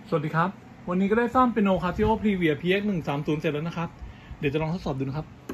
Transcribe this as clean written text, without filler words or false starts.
สวัสดีครับวันนี้ก็ได้ซ่อมเปียโนคาซิโอพรีเวีย PX 130เสร็จแล้วนะครับเดี๋ยวจะลองทดสอบดูนะครับ